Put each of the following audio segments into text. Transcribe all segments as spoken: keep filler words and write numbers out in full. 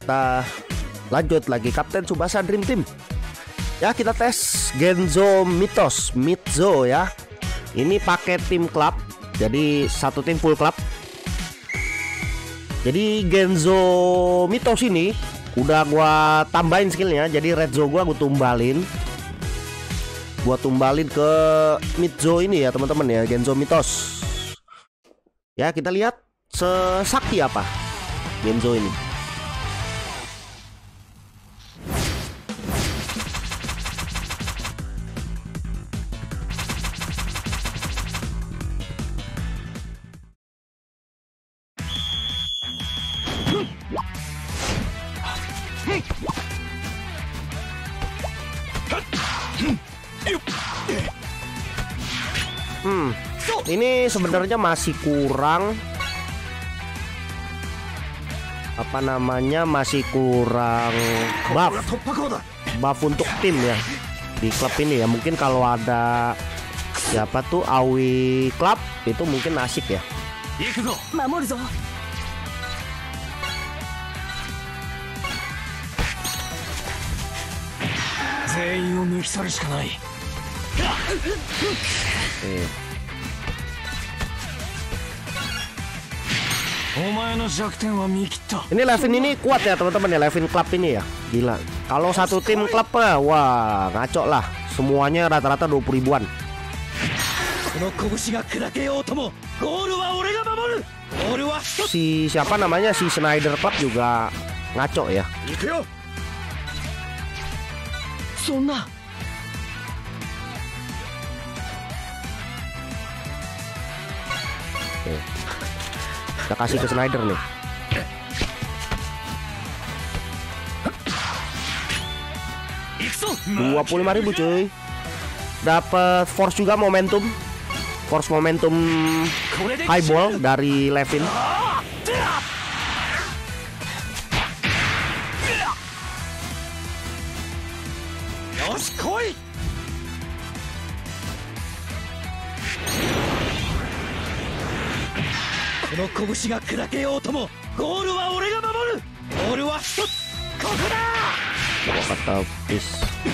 kita lanjut lagi Kapten Tsubasa Dream Team. Ya, kita tes Genzo Mythos Mitzo ya. Ini pakai tim club, jadi satu tim full club. Jadi Genzo Mythos ini udah gua tambahin skillnya. Jadi Redzo gua gua tumbalin. Gua tumbalin ke Mitzo ini ya teman-teman ya, Genzo Mythos. Ya, kita lihat sesakti apa Genzo ini. Hmm, ini sebenarnya masih kurang apa namanya masih kurang buff buff untuk tim ya di klub ini ya. Mungkin kalau ada siapa tuh Aoi Club itu mungkin asik ya. Eh. Ini Levin ini kuat ya teman-teman ya, Levin Club ini ya. Gila. Kalau satu tim klub mah wah ngaco lah. Semuanya rata-rata dua puluh ribuan. Si siapa namanya si Schneider Club juga ngaco ya. Oke. Kita kasih ke Schneider nih. dua puluh lima ribu cuy. Dapat force juga, momentum. Force momentum highball dari Levin. Kata bis.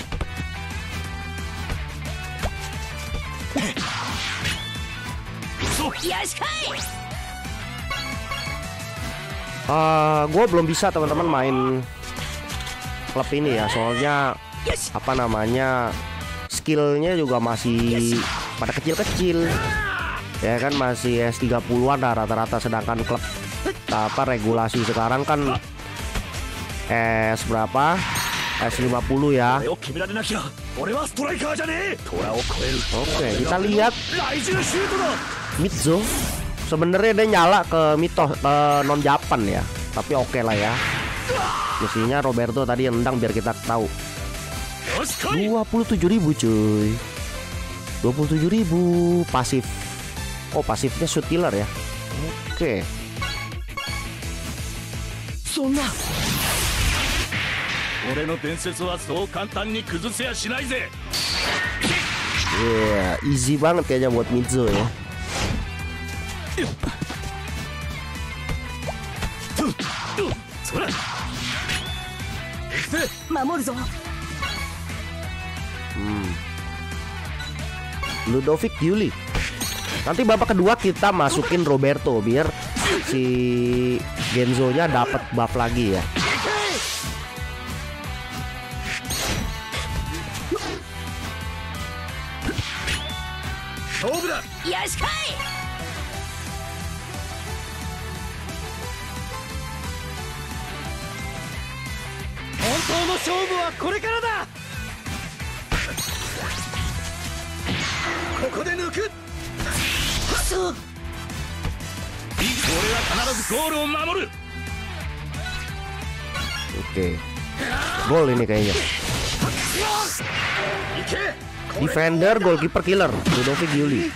Uh, gue belum bisa teman-teman main klub ini ya, soalnya apa namanya skillnya juga masih pada kecil-kecil ya kan, masih S tiga puluhan lah rata-rata, sedangkan klub apa regulasi sekarang kan S berapa, S lima puluh ya. Oke, kita lihat Mitzo. Sebenarnya dia nyala ke Mythos, ke non Japan ya, tapi oke lah ya. Mestinya Roberto tadi yang nendang biar kita tahu. dua puluh tujuh ribu cuy, dua puluh tujuh ribu pasif. Oh, pasifnya shoot killer ya. Oke. Yeah, easy banget kayaknya buat Mitzo ya. Hmm. Ludovic Yuli. Nanti babak kedua kita masukin Roberto biar si Genzo-nya dapat buff lagi ya. Oke, gol ini kayaknya. Defender, goalkeeper, killer, Ludovic Yuli.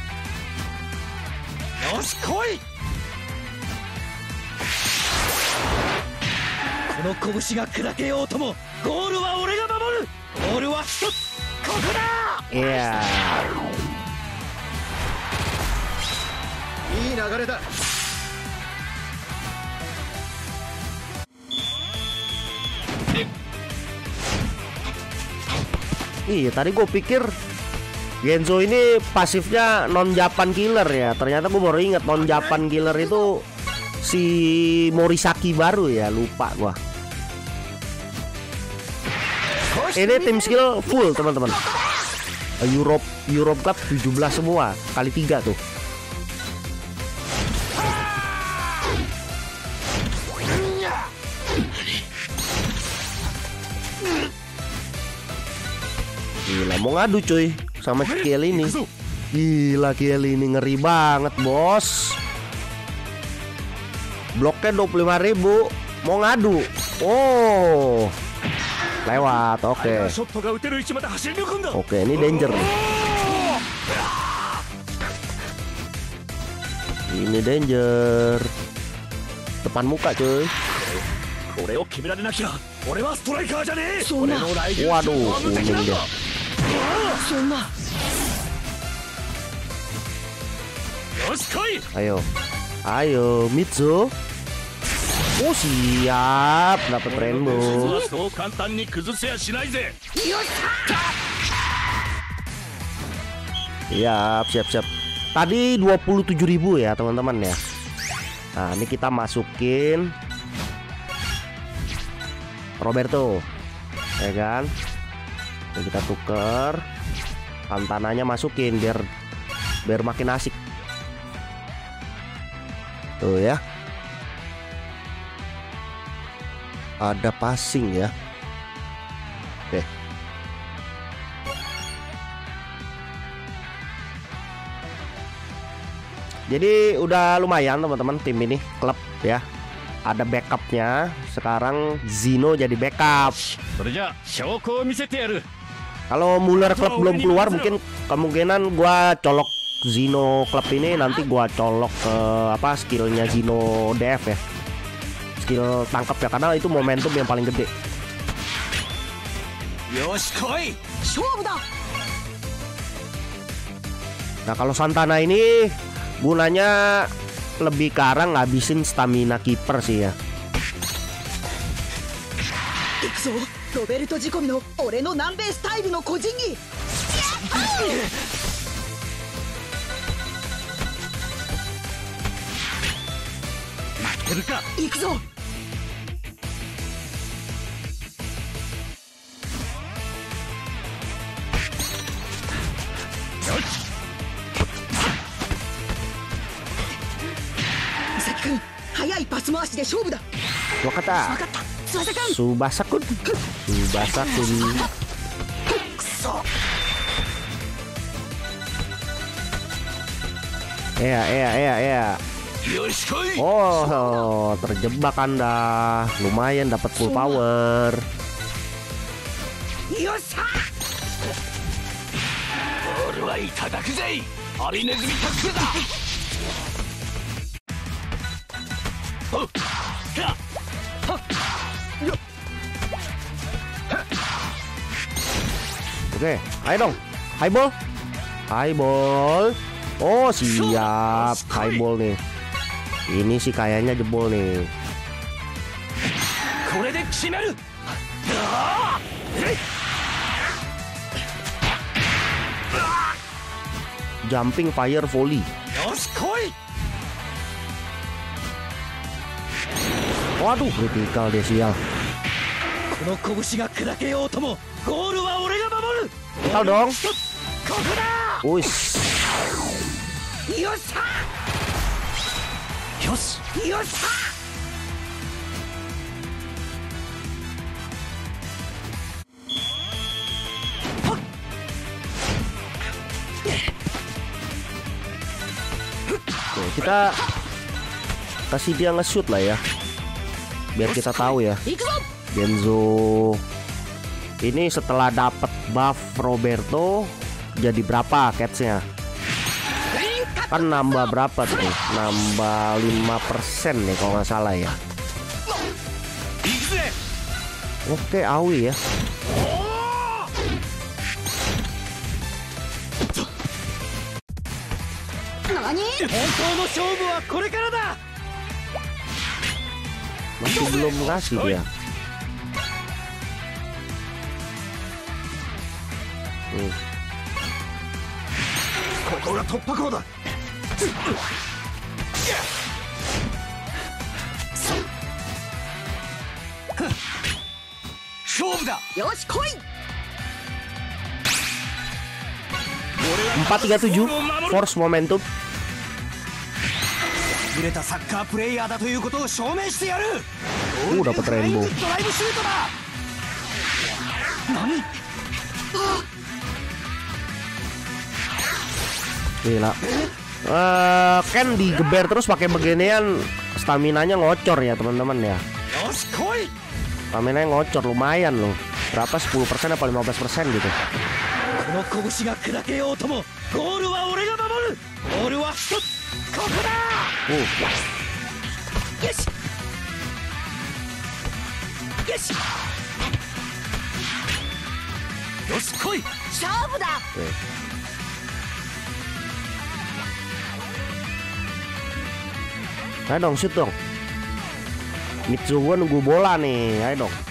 Iya. Iya, tadi gue pikir Genzo ini pasifnya non Japan killer ya. Ternyata gue baru inget non Japan killer itu si Morisaki baru ya, lupa gua. Ini tim skill full teman-teman. Europe Europe Cup tujuh belas semua kali tiga tuh. Gila, mau ngadu cuy sama Kiel ini. Gila, Kiel ini ngeri banget bos. Bloknya dua puluh lima ribu. Mau ngadu. Oh, lewat. Oke. Oke, ini danger. Ini danger. Depan muka cuy. Waduh, kuning dia. Ayo, ayo Mitsu. Oh siap, dapat rainbow. Siap, siap, siap. Tadi dua puluh tujuh ribu ya teman-teman ya. Nah, ini kita masukin Roberto, ya kan? Dan kita tuker, tantananya masukin biar biar makin asik. Tuh ya. Ada passing ya. Oke. Jadi udah lumayan teman-teman tim ini, klub ya. Ada backupnya. Sekarang Zino jadi backup. Kalau Muller klub belum keluar, mungkin kemungkinan gua colok Zino klub ini, nanti gua colok ke apa skillnya Zino D F ya. Skill tangkap ya, karena itu momentum yang paling gede. Nah, kalau Santana ini gunanya lebih ke arah ngabisin stamina kiper sih ya. Wakata Subasa-kun Subasa-kun Iya, iya, iya, iya. Oh, terjebak Anda. Lumayan dapat full power. Oke, ayo dong. Highball. Highball. Oh, siap. Highball nih. Ini sih kayaknya jebol nih. Jumping fire volley. Waduh, critical dia sial. Tahu dong. Uish. Oke, kita kasih dia nge-shoot lah ya, biar kita tahu ya Genzo ini setelah dapat buff Roberto jadi berapa catch-nya. Kan nambah berapa tuh? Nambah lima persen nih kalau nggak salah ya. Oke, Aoi ya. Masih belum ngasih dia. Hmm. empat tiga tujuh force momentum. Uh, dapat rainbow. Gila. Uh, Ken digeber terus pakai beginian, stamina-nya ngocor ya teman-teman ya. Stamina-nya ngocor lumayan loh. Berapa, sepuluh persen apa lima belas persen gitu. Uh. Okay. Ayo dong, shoot dong. Mitsuo nunggu bola nih, ayo dong.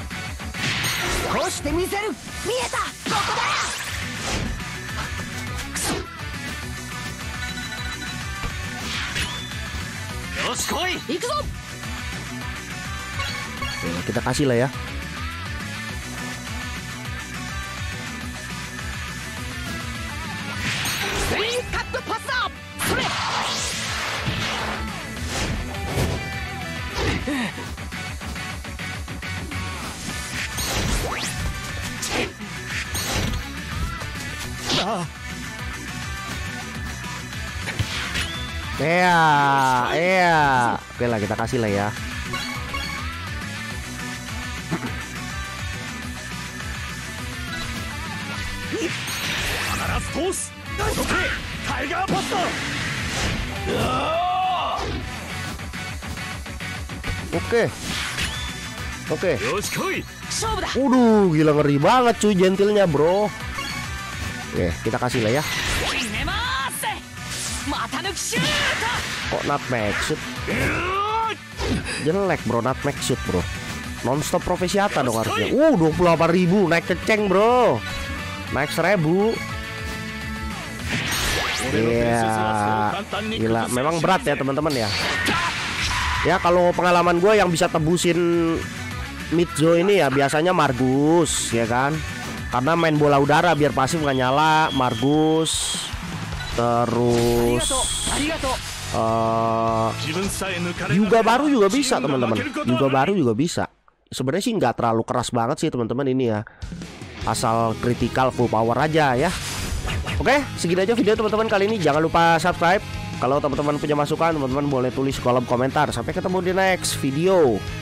Oke, kita kasih lah ya. Iya, iya. Oke lah, kita kasih lah ya. Oke. Oke. Waduh, gila ngeri banget cuy gentilnya, bro. Oke, kita kasih lah ya. Kok nutmeg shoot? Jelek bro, nutmeg shoot bro. Nonstop profesiata dong harusnya. Uh, dua puluh delapan ribu naik keceng bro. Naik seribu. Iya, gila. Memang berat ya teman-teman ya. Ya kalau pengalaman gue yang bisa tebusin Mitsuo ini ya biasanya Margus ya kan. Karena main bola udara biar pasif nggak nyala. Margus. Terus uh, juga baru juga bisa teman-teman. Juga baru juga bisa. Sebenarnya sih nggak terlalu keras banget sih teman-teman ini ya. Asal critical full power aja ya. Oke, segini aja video teman-teman kali ini. Jangan lupa subscribe. Kalau teman-teman punya masukan, teman-teman boleh tulis kolom komentar. Sampai ketemu di next video.